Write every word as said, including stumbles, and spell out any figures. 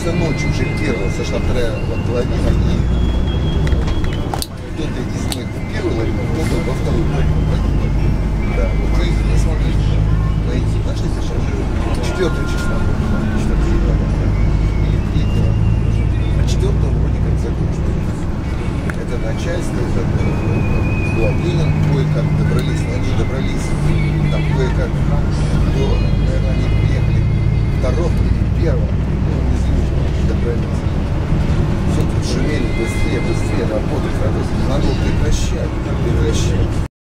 часа ночи уже первая, сошла вторая половина, и кто-то из них в первую лавину, кто-то во вторую лавину. Да, вот вы не смогли найти, нашли сейчас четвертого числа. Или третьего. А четвертого вроде как закончили. Это начальство, это Ладынин, кое-как добрались, но они добрались, там кое-как, до, наверное, они приехали второго или первого, ну, не знаю, добрались. Все тут шумели, быстрее, быстрее работать, работать. Надо было прекращать, прекращать.